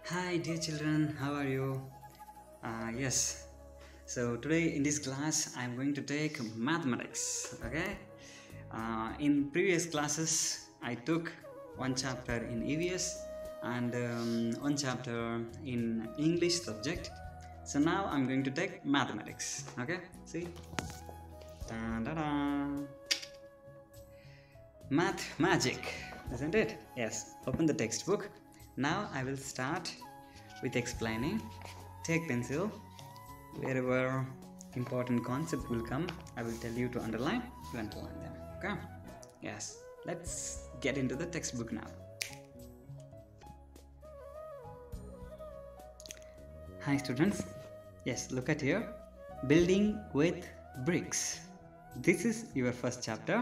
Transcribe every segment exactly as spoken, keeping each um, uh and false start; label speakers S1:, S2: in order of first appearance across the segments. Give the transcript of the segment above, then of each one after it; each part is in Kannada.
S1: Hi, dear children, how are you? Uh, yes, so today in this class I'm going to take mathematics. Okay, uh, in previous classes I took one chapter in E V S and um, one chapter in English subject. So now I'm going to take mathematics. Okay, see, da-da-da. Math magic, isn't it? Yes, open the textbook. Now I will start with explaining. Take pencil. Wherever important concept will come, I will tell you to underline. You underline them. Okay? Yes. Let's get into the textbook now. Hi students. Yes, look at here. Building with bricks. This is your first chapter.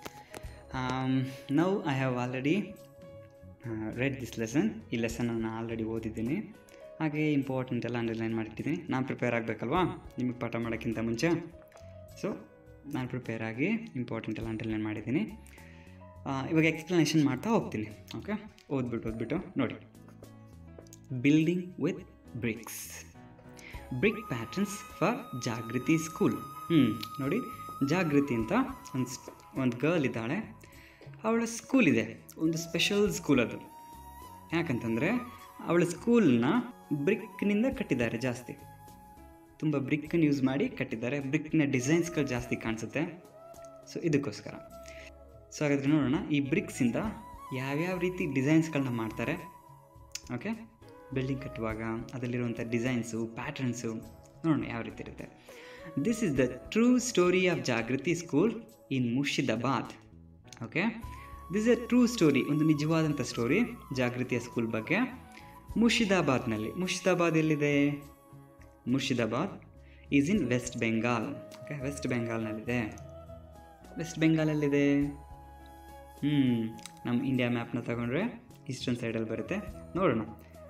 S1: Um, now I have already read this lesson. ಈ ಲೆಸನ್ ನಾನು ಆಲ್ರೆಡಿ ಓದಿದ್ದೀನಿ, ಹಾಗೆ ಇಂಪಾರ್ಟೆಂಟ್ ಎಲ್ಲ ಅಂಡರ್ಲೈನ್ ಮಾಡಿಟ್ಟಿದ್ದೀನಿ. ನಾನು ಪ್ರಿಪೇರ್ ಆಗಬೇಕಲ್ವಾ ನಿಮಗೆ ಪಾಠ ಮಾಡೋಕ್ಕಿಂತ ಮುಂಚೆ. ಸೊ ನಾನು ಪ್ರಿಪೇರ್ ಆಗಿ ಇಂಪಾರ್ಟೆಂಟ್ ಎಲ್ಲ ಅಂಡರ್ಲೈನ್ ಮಾಡಿದ್ದೀನಿ. ಇವಾಗ ಎಕ್ಸ್ಪ್ಲನೇಷನ್ ಮಾಡ್ತಾ ಹೋಗ್ತೀನಿ. ಓಕೆ, ಓದ್ಬಿಟ್ಟು ಓದ್ಬಿಟ್ಟು ನೋಡಿ. Building with bricks, brick patterns for Jagriti school. ಹ್ಞೂ ನೋಡಿ, ಜಾಗೃತಿ ಅಂತ ಒಂದು ಒಂದು ಗರ್ಲ್ ಇದ್ದಾಳೆ. ಅವಳ ಸ್ಕೂಲ್ ಇದೆ, ಒಂದು ಸ್ಪೆಷಲ್ ಸ್ಕೂಲ್ ಅದು. ಯಾಕಂತಂದರೆ ಅವಳ ಸ್ಕೂಲ್ನ ಬ್ರಿಕ್ನಿಂದ ಕಟ್ಟಿದ್ದಾರೆ, ಜಾಸ್ತಿ ತುಂಬ ಬ್ರಿಕ್ಕನ್ನು ಯೂಸ್ ಮಾಡಿ ಕಟ್ಟಿದ್ದಾರೆ. ಬ್ರಿಕ್ನ ಡಿಸೈನ್ಸ್ಗಳು ಜಾಸ್ತಿ ಕಾಣಿಸುತ್ತೆ. ಸೊ ಇದಕ್ಕೋಸ್ಕರ. ಸೊ ಹಾಗಾದರೆ ನೋಡೋಣ ಈ ಬ್ರಿಕ್ಸಿಂದ ಯಾವ್ಯಾವ ರೀತಿ ಡಿಸೈನ್ಸ್ಗಳನ್ನ ಮಾಡ್ತಾರೆ. ಓಕೆ, ಬಿಲ್ಡಿಂಗ್ ಕಟ್ಟುವಾಗ ಅದರಲ್ಲಿರುವಂಥ ಡಿಸೈನ್ಸು, ಪ್ಯಾಟರ್ನ್ಸು ನೋಡೋಣ ಯಾವ ರೀತಿ ಇರುತ್ತೆ. This is the true story of Jagriti school in Murshidabad. Okay, this a true story, ಒಂದು ನಿಜವಾದಂಥ ಸ್ಟೋರಿ ಜಾಗೃತಿಯ ಸ್ಕೂಲ್ ಬಗ್ಗೆ. ಮುರ್ಷಿದಾಬಾದ್ನಲ್ಲಿ, ಮುರ್ಷಿದಾಬಾದ್ ಎಲ್ಲಿದೆ? Murshidabad is in West Bengal. Okay, West ಬೆಂಗಾಲ್ನಲ್ಲಿದೆ. ವೆಸ್ಟ್ ಬೆಂಗಾಲಲ್ಲಿದೆ. ಹ್ಞೂ ನಮ್ಮ ಇಂಡಿಯಾ ಮ್ಯಾಪ್ನ ತಗೊಂಡ್ರೆ ಈಸ್ಟರ್ನ್ ಸೈಡಲ್ಲಿ ಬರುತ್ತೆ. ನೋಡೋಣ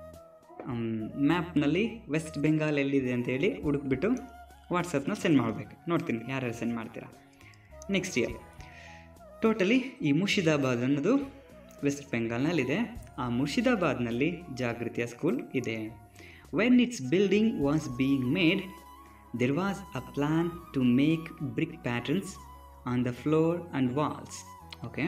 S1: ಮ್ಯಾಪ್ನಲ್ಲಿ ವೆಸ್ಟ್ ಬೆಂಗಾಲ್ ಎಲ್ಲಿದೆ ಅಂತೇಳಿ ಹುಡುಕ್ಬಿಟ್ಟು ವಾಟ್ಸಪ್ನ ಸೆಂಡ್ ಮಾಡಬೇಕು. ನೋಡ್ತೀನಿ ಯಾರ್ಯಾರು ಸೆಂಡ್ ಮಾಡ್ತೀರಾ. ನೆಕ್ಸ್ಟ್ ಇಯರ್ ಟೋಟಲಿ ಈ ಮುರ್ಷಿದಾಬಾದ್ ಅನ್ನೋದು ವೆಸ್ಟ್ ಬೆಂಗಾಲ್ನಲ್ಲಿದೆ. ಆ ಮುರ್ಷಿದಾಬಾದ್ನಲ್ಲಿ ಜಾಗೃತಿಯ ಸ್ಕೂಲ್ ಇದೆ. When its building was being made, there was a plan to make brick patterns on the floor and walls. Okay,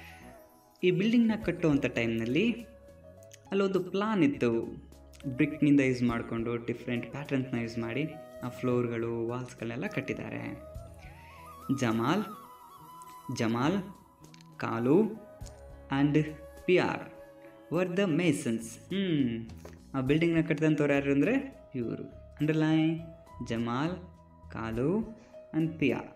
S1: ಈ ಬಿಲ್ಡಿಂಗ್ನ ಕಟ್ಟುವಂಥ ಟೈಮ್ನಲ್ಲಿ ಅಲ್ಲೊಂದು ಪ್ಲಾನ್ ಇತ್ತು. ಬ್ರಿಕ್ನಿಂದ ಯೂಸ್ ಮಾಡಿಕೊಂಡು ಡಿಫ್ರೆಂಟ್ ಪ್ಯಾಟರ್ನ್ಸ್ನ ಯೂಸ್ ಮಾಡಿ ಆ ಫ್ಲೋರ್ಗಳು, ವಾಲ್ಸ್ಗಳನ್ನೆಲ್ಲ ಕಟ್ಟಿದ್ದಾರೆ. Jamal Jamal Kalu and P R were the masons. ಹ್ಞೂ ಆ ಬಿಲ್ಡಿಂಗ್ನ ಕಟ್ಟಿದಂಥವ್ರು ಯಾರು ಅಂದರೆ ಇವರು. Underline Jamal, Kalu and P R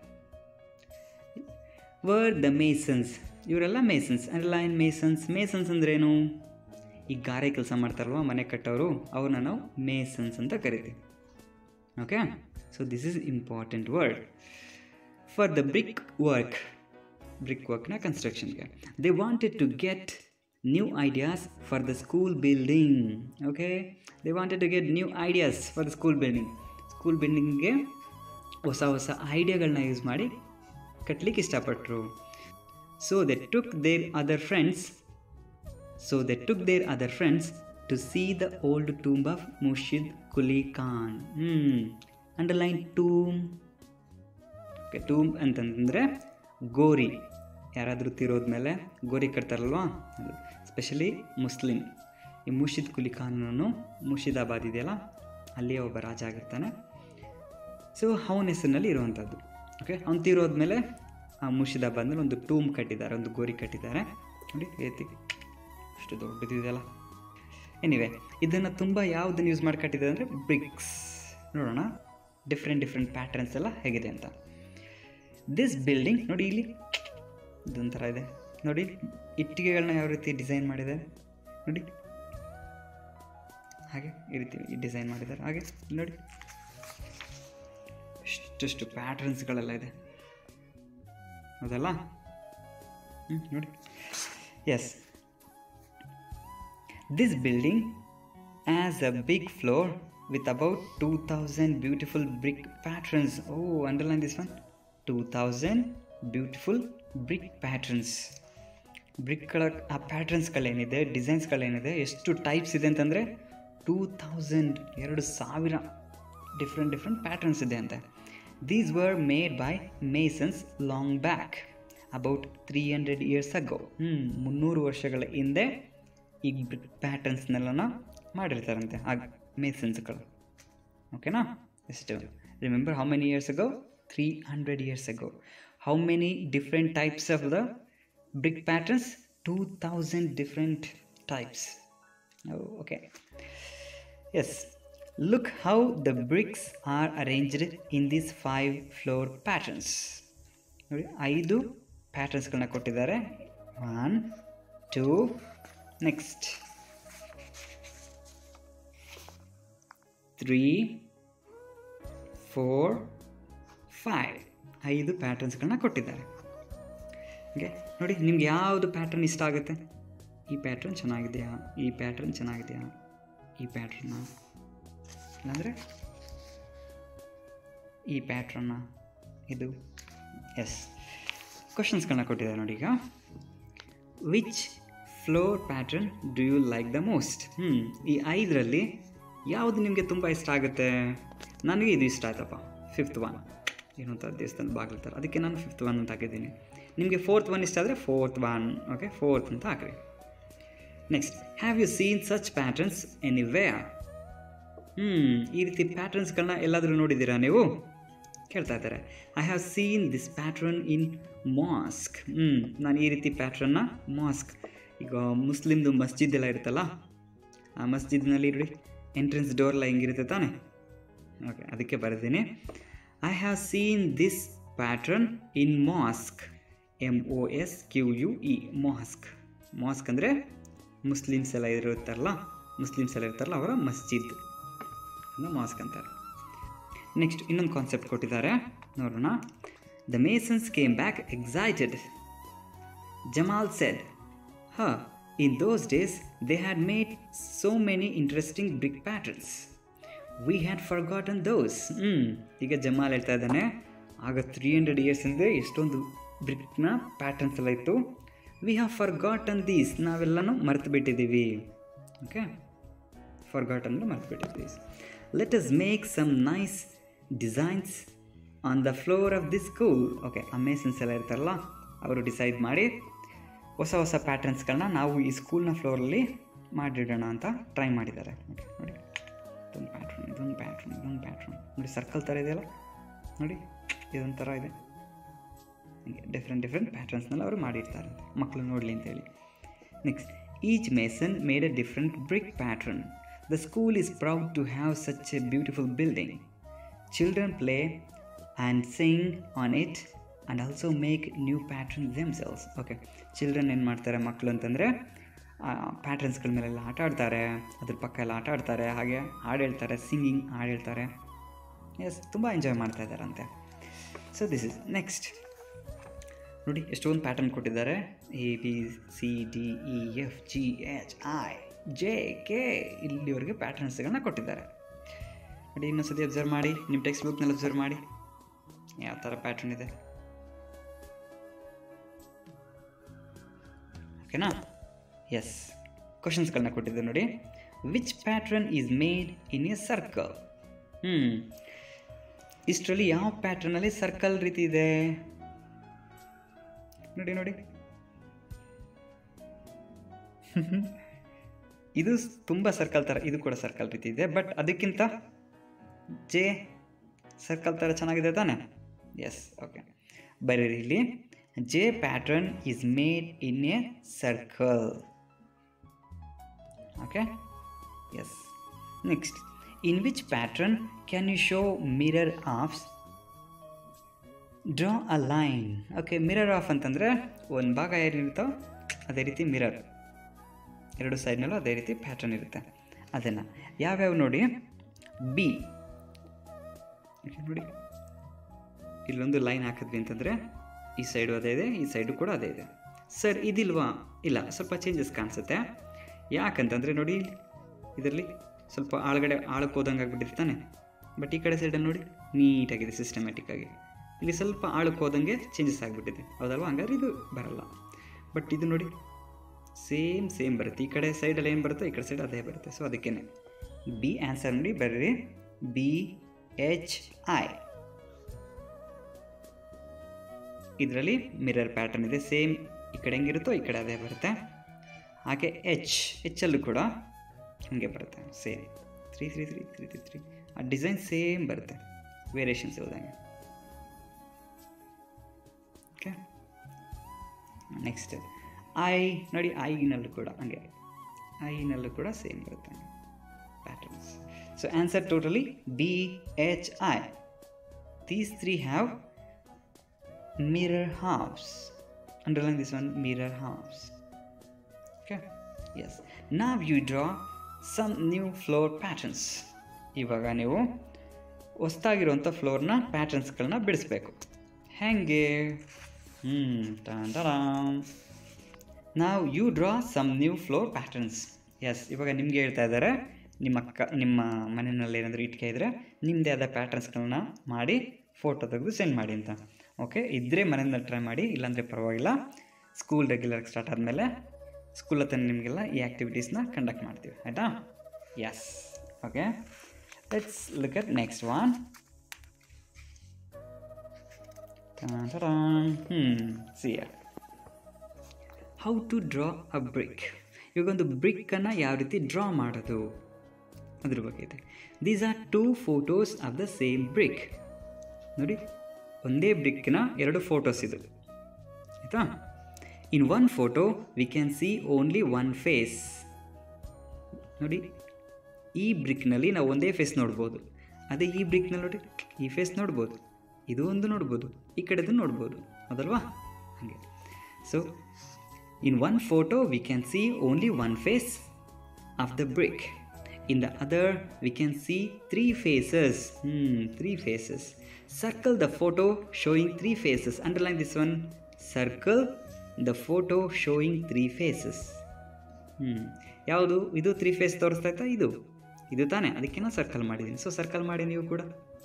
S1: were the masons. ಇವರೆಲ್ಲ ಮೇಸನ್ಸ್. Underline masons. ಮೇಸನ್ಸ್ ಅಂದ್ರೇನು? ಈ ಗಾರೆ ಕೆಲಸ ಮಾಡ್ತಾರಲ್ವ ಮನೆ ಕಟ್ಟೋರು, ಅವ್ರನ್ನ ನಾವು ಮೇಸನ್ಸ್ ಅಂತ ಕರಿತೀವಿ. Okay, so this is important word for the brick work. ಬ್ರಿಕ್ ವರ್ಕ್ನ ಕನ್ಸ್ಟ್ರಕ್ಷನ್ಗೆ they wanted to get new ideas for the school building. Okay, they wanted to get new ideas for the school building. School ಬಿಲ್ಡಿಂಗ್ಗೆ ಹೊಸ ಹೊಸ ಐಡಿಯಾಗಳನ್ನ ಯೂಸ್ ಮಾಡಿ ಕಟ್ಟಲಿಕ್ಕೆ ಇಷ್ಟಪಟ್ಟರು. So they took their other friends so they took their other friends to see the old tomb of Murshid Quli Khan. ಹ್ಞೂ ಅಂಡರ್ಲೈನ್ ಟೂಮ್. ಓಕೆ, ಟೂಮ್ ಅಂತಂದರೆ ಗೋರಿ. ಯಾರಾದರೂ ತೀರೋದ್ಮೇಲೆ ಗೋರಿ ಕಟ್ತಾರಲ್ವ, ಅದು ಸ್ಪೆಷಲಿ ಮುಸ್ಲಿಂ. ಈ ಮುರ್ಷಿದ್ ಕುಲಿ ಖಾನನು ಮುರ್ಷಿದಾಬಾದ್ ಇದೆಯಲ್ಲ, ಅಲ್ಲಿಯೇ ಒಬ್ಬ ರಾಜ ಆಗಿರ್ತಾನೆ. ಸೊ ಅವನ ಹೆಸರಿನಲ್ಲಿ ಇರುವಂಥದ್ದು. ಓಕೆ, ಅವ್ನು ತೀರೋದ್ಮೇಲೆ ಆ ಮುರ್ಷಿದಾಬಾದ್ನಲ್ಲಿ ಒಂದು ಟೂಮ್ ಕಟ್ಟಿದ್ದಾರೆ, ಒಂದು ಗೋರಿ ಕಟ್ಟಿದ್ದಾರೆ. ನೋಡಿ ಏತಿ ಅಷ್ಟು ದೊಡ್ಡದಿದೆಯಲ್ಲ. ಎನಿವೆ, ಇದನ್ನು ತುಂಬ ಯಾವುದನ್ನು ಯೂಸ್ ಮಾಡಿ ಕಟ್ಟಿದ್ದಾರೆ ಅಂದರೆ ಬ್ರಿಕ್ಸ್. ನೋಡೋಣ ಡಿಫ್ರೆಂಟ್ ಡಿಫ್ರೆಂಟ್ ಪ್ಯಾಟರ್ನ್ಸ್ ಎಲ್ಲ ಹೇಗಿದೆ ಅಂತ. ದಿಸ್ ಬಿಲ್ಡಿಂಗ್ ನೋಡಿ, ಇಲ್ಲಿ ಇದೊಂಥರ ಇದೆ ನೋಡಿ, ಇಟ್ಟಿಗೆಗಳನ್ನ ಯಾವ ರೀತಿ ಡಿಸೈನ್ ಮಾಡಿದ್ದಾರೆ ನೋಡಿ, ಹಾಗೆ ಈ ರೀತಿ ಡಿಸೈನ್ ಮಾಡಿದ್ದಾರೆ. ಹಾಗೆ ನೋಡಿ ಇಷ್ಟಷ್ಟು ಪ್ಯಾಟರ್ನ್ಸ್ಗಳೆಲ್ಲ ಇದೆ, ಹೌದಲ್ಲ? ಹ್ಞೂ ನೋಡಿ. Yes, this building has a big floor with about two thousand beautiful brick patterns. Oh, underline this one. two thousand beautiful brick patterns. ಬ್ರಿಕ್ಗಳ ಆ ಪ್ಯಾಟರ್ನ್ಸ್ಗಳೇನಿದೆ, ಡಿಸೈನ್ಸ್ಗಳೇನಿದೆ, ಎಷ್ಟು ಟೈಪ್ಸ್ ಇದೆ ಅಂತಂದರೆ ಟೂ ಥೌಸಂಡ್ ಎರಡು ಸಾವಿರ ಡಿಫ್ರೆಂಟ್ ಡಿಫ್ರೆಂಟ್ ಪ್ಯಾಟರ್ನ್ಸ್ ಇದೆ ಅಂತೆ. These were made by masons long back about three hundred years ago. ಹ್ಞೂ ಮುನ್ನೂರು ವರ್ಷಗಳ ಹಿಂದೆ ಈ ಬ್ರಿಕ್ ಪ್ಯಾಟರ್ನ್ಸ್ನೆಲ್ಲ ಮಾಡಿರ್ತಾರಂತೆ ಆ ಮೇಸನ್ಸ್ಗಳು. ಓಕೆನಾ? ಎಷ್ಟು remember how many years ago? Three hundred years ago. How many different types of the brick patterns? two thousand different types. Oh, okay. Yes, look how the bricks are arranged in these five floor patterns. ನೋಡಿ ಐದು ಪ್ಯಾಟರ್ನ್ಸ್ಗಳನ್ನ ಕೊಟ್ಟಿದ್ದಾರೆ. One two next three four five ಐದು ಪ್ಯಾಟರ್ನ್ಸ್ಗಳನ್ನ ಕೊಟ್ಟಿದ್ದಾರೆ. ಓಕೆ, ನೋಡಿ ನಿಮ್ಗೆ ಯಾವುದು ಪ್ಯಾಟರ್ನ್ ಇಷ್ಟ ಆಗುತ್ತೆ? ಈ ಪ್ಯಾಟ್ರನ್ ಚೆನ್ನಾಗಿದೆಯಾ, ಈ ಪ್ಯಾಟ್ರನ್ ಚೆನ್ನಾಗಿದೆಯಾ, ಈ ಪ್ಯಾಟ್ರನ್ನ, ಇಲ್ಲಾಂದರೆ ಈ ಪ್ಯಾಟ್ರನ್ನ, ಇದು. ಎಸ್, ಕ್ವಶನ್ಸ್ಗಳನ್ನ ಕೊಟ್ಟಿದ್ದಾರೆ ನೋಡಿ. ಈಗ which floor pattern do you like the most? ಹ್ಞೂ ಈ ಐದರಲ್ಲಿ ಯಾವುದು ನಿಮಗೆ ತುಂಬ ಇಷ್ಟ ಆಗುತ್ತೆ? ನನಗೆ ಇದು ಇಷ್ಟ ಆಯ್ತಪ್ಪ, ಫಿಫ್ತ್ ಒನ್. ಏನು ಅಂತ ದೇವಸ್ಥಾನದ ಬಾಗಿಲು ಥರ, ಅದಕ್ಕೆ ನಾನು ಫಿಫ್ತ್ ಒನ್ ಅಂತ ಹಾಕಿದ್ದೀನಿ. ನಿಮಗೆ ಫೋರ್ತ್ ಒನ್ ಇಷ್ಟ ಆದರೆ ಫೋರ್ತ್ ಒನ್. ಓಕೆ, ಫೋರ್ತ್ ಅಂತ ಹಾಕ್ರಿ. Next, have you seen such patterns anywhere? ಹ್ಞೂ ಈ ರೀತಿ ಪ್ಯಾಟರ್ನ್ಸ್ಗಳನ್ನ ಎಲ್ಲಾದರೂ ನೋಡಿದ್ದೀರಾ ನೀವು? ಕೇಳ್ತಾ ಇದ್ದಾರೆ. I have seen this pattern in mosque. ಹ್ಞೂ ನಾನು ಈ ರೀತಿ ಪ್ಯಾಟ್ರನ್ನ ಮಾಸ್ಕ್, ಈಗ ಮುಸ್ಲಿಮ್ದು ಮಸ್ಜಿದ್ ಎಲ್ಲ ಇರುತ್ತಲ್ಲ, ಆ ಮಸ್ಜಿದ್ನಲ್ಲಿ ನೋಡಿ ಎಂಟ್ರೆನ್ಸ್ ಡೋರ್ ಎಲ್ಲ ಹಿಂಗಿರುತ್ತೆ ತಾನೆ. ಓಕೆ, ಅದಕ್ಕೆ ಬರೆದೀನಿ. I have seen this pattern in mosque. M O S Q U E, mosque. Mosque ಅಂದರೆ ಮುಸ್ಲಿಮ್ಸ್ ಎಲ್ಲ ಇರುತ್ತಾರಲ್ಲ, ಮುಸ್ಲಿಮ್ಸ್ ಎಲ್ಲ ಇರ್ತಾರಲ್ಲ ಅವರ ಮಸ್ಜಿದ್ ಅನ್ನೋ ಮಾಸ್ಕ್ ಅಂತಾರೆ. ನೆಕ್ಸ್ಟ್ ಇನ್ನೊಂದು ಕಾನ್ಸೆಪ್ಟ್ ಕೊಟ್ಟಿದ್ದಾರೆ, ನೋಡೋಣ. The masons came back excited. Jamal said, he in those days they had made so many interesting brick patterns. We had forgotten those. ಹ್ಞೂ ಈಗ ಜಮಾಲ್ ಹೇಳ್ತಾ ಇದ್ದಾನೆ, ಆಗ ತ್ರೀ ಹಂಡ್ರೆಡ್ ಇಯರ್ಸ್ ಹಿಂದೆ ಎಷ್ಟೊಂದು ಬ್ರಿಕ್ನ ಪ್ಯಾಟರ್ನ್ಸ್ ಎಲ್ಲ ಇತ್ತು. ವಿ ಹ್ಯಾವ್ ಫರ್ಗಾಟನ್ ದೀಸ್, ನಾವೆಲ್ಲನೂ ಮರ್ತು ಬಿಟ್ಟಿದ್ದೀವಿ. ಓಕೆ, ಫರ್ಗಾಟನ್ ಮರ್ತು ಬಿಟ್ಟಿದ್ದೀವಿ. Let us make some nice designs on the floor of this school. Okay, ಆ ಮೇಸನ್ಸ್ ಎಲ್ಲ ಇರ್ತಾರಲ್ಲ ಅವರು ಡಿಸೈಡ್ ಮಾಡಿ ಹೊಸ ಹೊಸ ಪ್ಯಾಟರ್ನ್ಸ್ಗಳನ್ನ ನಾವು ಈ ಸ್ಕೂಲ್ನ ಫ್ಲೋರಲ್ಲಿ ಮಾಡಿಡೋಣ ಅಂತ ಟ್ರೈ ಮಾಡಿದ್ದಾರೆ. ಓಕೆ, ನೋಡಿ ಇದೊಂದು ಪ್ಯಾಟ್ರನ್, ಇದೊಂದು ಪ್ಯಾಟ್ರನ್, ಇದೊಂದು ಪ್ಯಾಟ್ರನ್ ನೋಡಿ, ಸರ್ಕಲ್ ಥರ ಇದೆಯಲ್ಲ ನೋಡಿ, ಇದೊಂಥರ ಇದೆ. ಹೀಗೆ ಡಿಫ್ರೆಂಟ್ ಡಿಫ್ರೆಂಟ್ ಪ್ಯಾಟರ್ನ್ಸ್ನೆಲ್ಲ ಅವರು ಮಾಡಿರ್ತಾರೆ ಮಕ್ಕಳು ನೋಡಲಿ ಅಂತೇಳಿ. Next, each mason made a different brick pattern. The school is proud to have such a beautiful building. Children play and sing on it and also make new pattern themselves. Okay, children ಏನು ಮಾಡ್ತಾರೆ ಮಕ್ಕಳು ಅಂತಂದರೆ ಪ್ಯಾಟ್ರನ್ಸ್ಗಳ ಮೇಲೆಲ್ಲ ಆಟ ಆಡ್ತಾರೆ, ಅದ್ರ ಪಕ್ಕ ಎಲ್ಲ ಆಟ ಆಡ್ತಾರೆ, ಹಾಗೆ ಹಾಡು ಹೇಳ್ತಾರೆ, ಸಿಂಗಿಂಗ್ ಹಾಡು ಹೇಳ್ತಾರೆ. ಎಸ್, ತುಂಬ ಎಂಜಾಯ್ ಮಾಡ್ತಾ ಇದ್ದಾರಂತೆ. So this is next. ನೋಡಿ ಎಷ್ಟೊಂದು ಪ್ಯಾಟರ್ನ್ ಕೊಟ್ಟಿದ್ದಾರೆ. A B C D E F G H I J K ಇಲ್ಲಿವರೆಗೆ ಪ್ಯಾಟರ್ನ್ಸ್ಗಳನ್ನ ಕೊಟ್ಟಿದ್ದಾರೆ. ನೋಡಿ ಇನ್ನೊಂದ್ಸತಿ ಅಬ್ಸರ್ವ್ ಮಾಡಿ, ನಿಮ್ಮ ಟೆಕ್ಸ್ಟ್ ಬುಕ್ನಲ್ಲಿ ಅಬ್ಸರ್ವ್ ಮಾಡಿ ಯಾವ ಥರ ಪ್ಯಾಟರ್ನ್ ಇದೆ. ಓಕೆನಾ? ಎಸ್, ಕ್ವಶನ್ಸ್ಗಳನ್ನ ಕೊಟ್ಟಿದ್ದಾರೆ ನೋಡಿ. Which pattern is made in a circle? ಹ್ಞೂ ಇಷ್ಟರಲ್ಲಿ ಯಾವ ಪ್ಯಾಟ್ರನಲ್ಲಿ ಸರ್ಕಲ್ ರೀತಿ ಇದೆ ನೋಡಿ. ನೋಡಿ ಇದು ತುಂಬ ಸರ್ಕಲ್ ಥರ, ಇದು ಕೂಡ ಸರ್ಕಲ್ ರೀತಿ ಇದೆ, ಬಟ್ ಅದಕ್ಕಿಂತ ಜೆ ಸರ್ಕಲ್ ಥರ ಚೆನ್ನಾಗಿದೆ ತಾನೆ. ಎಸ್, ಓಕೆ, ಬರೀರಿ ಇಲ್ಲಿ. J pattern is made in a circle. Okay, yes. Next, in which pattern can you show mirror halves? Draw a line. Okay, mirror half ಅಂತಂದರೆ ಒಂದು ಭಾಗ ಏನಿರುತ್ತೋ ಅದೇ ರೀತಿ ಮಿರರ್, ಎರಡು ಸೈಡ್ನಲ್ಲೂ ಅದೇ ರೀತಿ ಪ್ಯಾಟ್ರನ್ ಇರುತ್ತೆ. ಅದನ್ನು ಯಾವ್ಯಾವ ನೋಡಿ. ಬಿ ನೋಡಿ, ಇಲ್ಲೊಂದು ಲೈನ್ ಹಾಕಿದ್ವಿ ಅಂತಂದರೆ ಈ ಸೈಡು ಅದೇ ಇದೆ, ಈ ಸೈಡು ಕೂಡ ಅದೇ ಇದೆ. ಸರ್ ಇದಿಲ್ವಾ? ಇಲ್ಲ, ಸ್ವಲ್ಪ ಚೇಂಜಸ್ ಕಾಣಿಸುತ್ತೆ. ಯಾಕಂತಂದರೆ ನೋಡಿ, ಇದರಲ್ಲಿ ಸ್ವಲ್ಪ ಆಳಗಡೆ ಆಳಕ್ಕೆ ಹೋದಂಗೆ ಆಗ್ಬಿಟ್ಟಿರ್ತಾನೆ, ಬಟ್ ಈ ಕಡೆ ಸೈಡಲ್ಲಿ ನೋಡಿ ನೀಟಾಗಿದೆ, ಸಿಸ್ಟಮ್ಯಾಟಿಕ್ಕಾಗಿ. ಇಲ್ಲಿ ಸ್ವಲ್ಪ ಆಳಕ್ಕೆ ಹೋದಂಗೆ ಚೇಂಜಸ್ ಆಗಿಬಿಟ್ಟಿದೆ, ಹೌದಲ್ವಾ? ಹಂಗಾದ್ರೆ ಇದು ಬರಲ್ಲ. ಬಟ್ ಇದು ನೋಡಿ ಸೇಮ್ ಸೇಮ್ ಬರುತ್ತೆ. ಈ ಕಡೆ ಸೈಡಲ್ಲಿ ಏನು ಬರುತ್ತೋ ಈ ಕಡೆ ಸೈಡ್ ಅದೇ ಬರುತ್ತೆ. ಸೊ ಅದಕ್ಕೇ ಬಿ ಆನ್ಸರ್ ನೋಡಿ ಬರ್ರಿ, ಬಿ ಎಚ್ ಐ. ಇದರಲ್ಲಿ ಮಿರರ್ ಪ್ಯಾಟರ್ನ್ ಇದೆ, ಸೇಮ್ ಈ ಕಡೆ ಹೆಂಗಿರುತ್ತೋ ಈ ಕಡೆ ಅದೇ ಬರುತ್ತೆ. ಹಾಗೆ ಎಚ್ ಎಚ್ಚಲ್ಲೂ ಕೂಡ ಹಾಗೆ ಬರುತ್ತೆ, same three three three three three three ಆ ಡಿಸೈನ್ ಸೇಮ್ ಬರುತ್ತೆ, ವೇರಿಯೇಷನ್ಸ್ ಇರೋದಂಗೆ. ಓಕೆ, ನೆಕ್ಸ್ಟ್ ಐ ನೋಡಿ, ಐನಲ್ಲೂ ಕೂಡ ಹಂಗೆ, ಐನಲ್ಲೂ ಕೂಡ ಸೇಮ್ ಬರುತ್ತೆ patterns. So answer totally B H I. These three have mirror halves. Underline this one, mirror halves. Okay, yes. Now you draw some new floor patterns. ಇವಾಗ ನೀವು ಹೊಸದಾಗಿರುವಂಥ ಫ್ಲೋರ್ನ ಪ್ಯಾಟರ್ನ್ಸ್ಗಳನ್ನ ಬಿಡಿಸ್ಬೇಕು. ಹೇಗೆ? ಹ್ಞೂ ಟಾನ್ ನಾವು you draw some new floor patterns. Yes, ಇವಾಗ ನಿಮಗೆ ಹೇಳ್ತಾ ಇದ್ದಾರೆ, ನಿಮ್ಮ ಅಕ್ಕ ನಿಮ್ಮ ಮನೆಯಲ್ಲಿ ಏನಾದರೂ ಇಟ್ಕೆ ಇದ್ದರೆ ನಿಮ್ಮದೇ ಆದ ಪ್ಯಾಟರ್ನ್ಸ್ಗಳನ್ನ ಮಾಡಿ ಫೋಟೋ ತೆಗೆದು ಸೆಂಡ್ ಮಾಡಿ ಅಂತ. ಓಕೆ, ಇದ್ದರೆ ಮನೆಯಿಂದ ಟ್ರೈ ಮಾಡಿ, ಇಲ್ಲಾಂದರೆ ಪರವಾಗಿಲ್ಲ. ಸ್ಕೂಲ್ ರೆಗ್ಯುಲರ್ ಸ್ಟಾರ್ಟ್ ಆದಮೇಲೆ ಸ್ಕೂಲ್ ಹತ್ರ ನಿಮಗೆಲ್ಲ ಈ ಆ್ಯಕ್ಟಿವಿಟೀಸ್ನ ಕಂಡಕ್ಟ್ ಮಾಡ್ತೀವಿ, ಆಯಿತಾ? Yes. Okay, let's look at next one. ಹ್ಞೂ see how to draw a brick. ಇವಾಗ ಒಂದು ಬ್ರಿಕ್ಕನ್ನು ಯಾವ ರೀತಿ ಡ್ರಾ ಮಾಡೋದು ಅದ್ರ ಬಗ್ಗೆ ಇದೆ. These are two photos of the same brick. ನೋಡಿ, ಒಂದೇ ಬ್ರಿಕ್ನ ಎರಡು ಫೋಟೋಸ್ ಇದು, ಆಯಿತಾ? In one photo we can see only one face. ನೋಡಿ, ಈ ಬ್ರಿಕ್ನಲ್ಲಿ ನಾವು ಒಂದೇ ಫೇಸ್ ನೋಡ್ಬೋದು. ಅದೇ ಈ ಬ್ರಿಕ್ನಲ್ಲಿ ನೋಡಿ, ಈ ಫೇಸ್ ನೋಡ್ಬೋದು, ಇದು ಒಂದು ನೋಡ್ಬೋದು, ಈ ಕಡೆದು ನೋಡ್ಬೋದು, ಹೌದಲ್ವಾ? ಹಾಗೆ. So in one photo we can see only one face of the brick. In the other, we can see three faces. Hmm, three faces. Circle the photo showing three faces. Underline this one. Circle the photo showing three faces. Hmm. ಯಾವುದು ಇದು? ತ್ರೀ ಫೇಸ್ ತೋರಿಸ್ತಾ ಇತ್ತಾ? ಇದು ಇದು ತಾನೇ, ಅದಕ್ಕೆ ನಾನು ಸರ್ಕಲ್ ಮಾಡಿದ್ದೀನಿ. ಸೊ ಸರ್ಕಲ್ ಮಾಡಿ ನೀವು ಕೂಡ.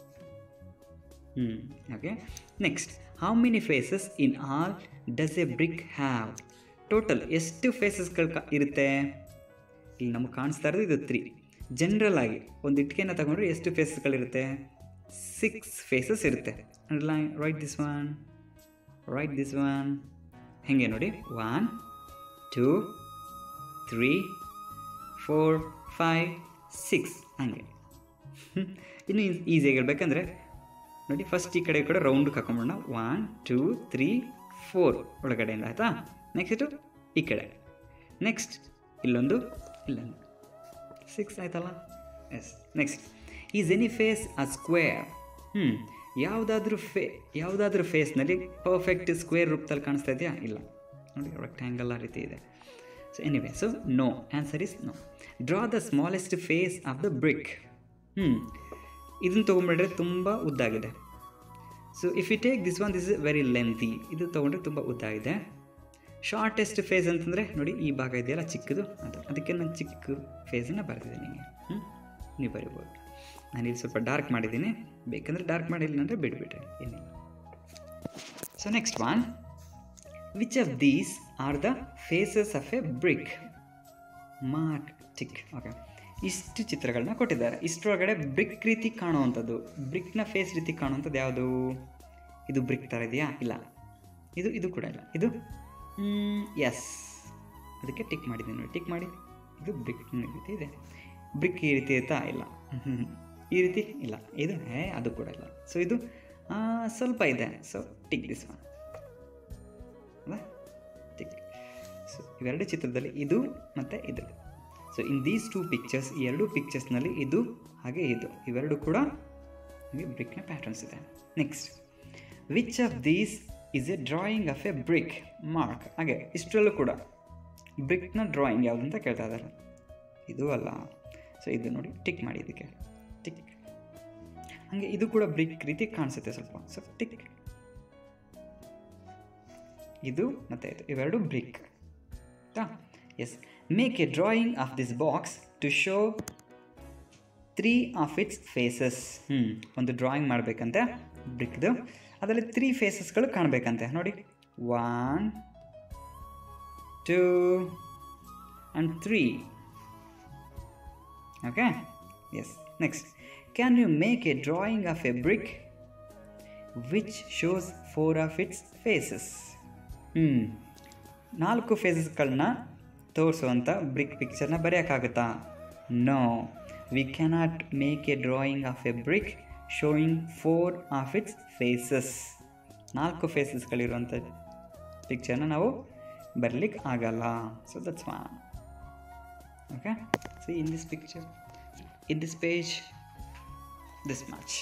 S1: ಹ್ಞೂ okay, next, how many faces in all does a brick have? Total ಎಷ್ಟು ಫೇಸಸ್ಗಳು ಇರುತ್ತೆ? ಇಲ್ಲಿ ನಮಗೆ ಕಾಣಿಸ್ತಾ ಇರೋದು ಇದು ತ್ರೀ. ಜನರಲ್ ಆಗಿ ಒಂದು ಇಟ್ಕೆನ ತಗೊಂಡ್ರೆ ಎಷ್ಟು ಫೇಸಸ್ಗಳಿರುತ್ತೆ? ಸಿಕ್ಸ್ ಫೇಸಸ್ ಇರುತ್ತೆ. Underline, right this one, right this one. ಹೇಗೆ ನೋಡಿ, one two three four five six ಹಂಗೆ. ಇನ್ನು ಈಸಿಯಾಗಿ ಹೇಳ್ಬೇಕಂದ್ರೆ ನೋಡಿ, ಫಸ್ಟ್ ಈ ಕಡೆ ಈ ಕಡೆ ರೌಂಡ್ ಹಾಕೊಂಬೋಣ. ಒನ್ ಟೂ ತ್ರೀ ಫೋರ್ ಒಳಗಡೆಯಿಂದ, ಆಯಿತಾ? ನೆಕ್ಸ್ಟು ಈ ಕಡೆ, ನೆಕ್ಸ್ಟ್ ಇಲ್ಲೊಂದು, ಇಲ್ಲೊಂದು, ಸಿಕ್ಸ್ ಆಯ್ತಲ್ಲ? Yes. Next, is any face a square? ಹ್ಞೂ ಯಾವುದಾದ್ರೂ ಫೇ ಯಾವುದಾದ್ರೂ ಫೇಸ್ನಲ್ಲಿ ಪರ್ಫೆಕ್ಟ್ ಸ್ಕ್ವೇರ್ ರೂಪದಲ್ಲಿ ಕಾಣಿಸ್ತಾ ಇದೆಯಾ? ಇಲ್ಲ ನೋಡಿ, ರೆಕ್ಟ್ಯಾಂಗಲ್ ಆ ರೀತಿ ಇದೆ. So anyway, so no, answer is no. Draw the smallest face of the brick. ಹ್ಞೂ ಇದನ್ನು ತೊಗೊಂಡ್ಬಿಟ್ರೆ ತುಂಬ ಉದ್ದಾಗಿದೆ. So if you take this one, this is very lengthy. ಇದು ತೊಗೊಂಡ್ರೆ ತುಂಬ ಉದ್ದಾಗಿದೆ. ಶಾರ್ಟೆಸ್ಟ್ ಫೇಸ್ ಅಂತಂದರೆ ನೋಡಿ, ಈ ಭಾಗ ಇದೆಯಲ್ಲ ಚಿಕ್ಕದು, ಅದು. ಅದಕ್ಕೆ ನಾನು ಚಿಕ್ಕ ಫೇಸನ್ನು ಬರೆದಿದ್ದೀನಿ ನಿಮಗೆ. ಹ್ಞೂ ನೀವು ಬರಿಬೋದು. ನಾನು ಇಲ್ಲಿ ಸ್ವಲ್ಪ ಡಾರ್ಕ್ ಮಾಡಿದ್ದೀನಿ, ಬೇಕಂದರೆ ಡಾರ್ಕ್ ಮಾಡಿಲ್ಲ ಅಂದರೆ ಬಿಟ್ಬಿಟ್ರೆ ಏನಿಲ್ಲ. So next one, which of these are the faces of a brick? Mark tick. Okay, ಇಷ್ಟು ಚಿತ್ರಗಳನ್ನ ಕೊಟ್ಟಿದ್ದಾರೆ. ಇಷ್ಟರೊಳಗಡೆ ಬ್ರಿಕ್ ರೀತಿ ಕಾಣುವಂಥದ್ದು, ಬ್ರಿಕ್ನ ಫೇಸ್ ರೀತಿ ಕಾಣುವಂಥದ್ದು ಯಾವುದು? ಇದು ಬ್ರಿಕ್ ಥರ ಇದೆಯಾ? ಇಲ್ಲ. ಇದು ಇದು ಕೂಡ ಇಲ್ಲ. ಇದು ಎಸ್, ಅದಕ್ಕೆ ಟಿಕ್ ಮಾಡಿದ್ದೀನಿ ನೋಡಿ, ಟಿಕ್ ಮಾಡಿ. ಇದು ಬ್ರಿಕ್ ರೀತಿ ಇದೆ. ಬ್ರಿಕ್ ಈ ರೀತಿ ಇರ್ತಾ? ಇಲ್ಲ. ಈ ರೀತಿ ಇಲ್ಲ. ಇದು ಹೇ ಅದು ಕೂಡ ಇಲ್ಲ. ಸೊ ಇದು ಸ್ವಲ್ಪ ಇದೆ. ಸೊ ಟಿಕ್ ದಿಸ್ ಒನ್, ಅಲ್ಲ ಟಿಕ್. ಸೊ ಇವೆರಡು ಚಿತ್ರದಲ್ಲಿ ಇದು ಮತ್ತು ಇದು. So in these two pictures, ಈ ಎರಡು ಪಿಕ್ಚರ್ಸ್ನಲ್ಲಿ ಇದು ಹಾಗೆ ಇದು, ಇವೆರಡು ಕೂಡ ನಿಮಗೆ ಬ್ರಿಕ್ನ ಪ್ಯಾಟರ್ನ್ಸ್ ಇದೆ. Next, which of these is a drawing of a brick? Mark. ಹಾಗೆ ಇಷ್ಟರಲ್ಲೂ ಕೂಡ ಬ್ರಿಕ್ನ ಡ್ರಾಯಿಂಗ್ ಯಾವುದು ಅಂತ ಕೇಳ್ತಾ ಇದ್ದಾರೆ. ಇದು ಅಲ್ಲ. ಸೊ ಇದು ನೋಡಿ, ಟಿಕ್ ಮಾಡಿ ಇದಕ್ಕೆ, ಟಿಕ್. ಹಾಗೆ ಇದು ಕೂಡ ಬ್ರಿಕ್ ರೀತಿ ಕಾಣಿಸುತ್ತೆ ಸ್ವಲ್ಪ. So tick. ಇದು ಮತ್ತು ಇದು, ಇವೆರಡು ಬ್ರಿಕ್. ಆಯಿತಾ? Yes. Make a drawing of this box to show three of its faces. ಹ್ಞೂ ಒಂದು ಡ್ರಾಯಿಂಗ್ ಮಾಡಬೇಕಂತೆ ಬ್ರಿಕ್ದು, ಅದರಲ್ಲಿ ತ್ರೀ ಫೇಸಸ್ಗಳು ಕಾಣಬೇಕಂತೆ. ನೋಡಿ, one two and three. Okay, Yes. Next, can you make a drawing of a brick which shows four of its faces? ಹ್ಞೂ ನಾಲ್ಕು ಫೇಸಸ್ಗಳನ್ನ ತೋರಿಸುವಂಥ ಬ್ರಿಕ್ ಪಿಕ್ಚರ್ನ ಬರೆಯೋಕ್ಕಾಗುತ್ತಾ? No, we cannot make a drawing of a brick showing four of its faces. ನಾಲ್ಕು ಫೇಸಸ್ಗಳಿರುವಂಥ ಪಿಕ್ಚರ್ನ ನಾವು ಬರಲಿಕ್ಕೆ ಆಗಲ್ಲ. ಸೊ ದಟ್ಸ್ ಮಾ okay. See in this picture, in this page, this much.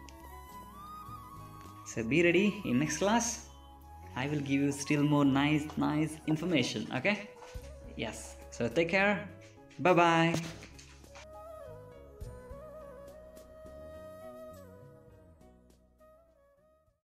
S1: So be ready in next class. I will give you still more nice nice information. Okay, yes, so take care, bye bye.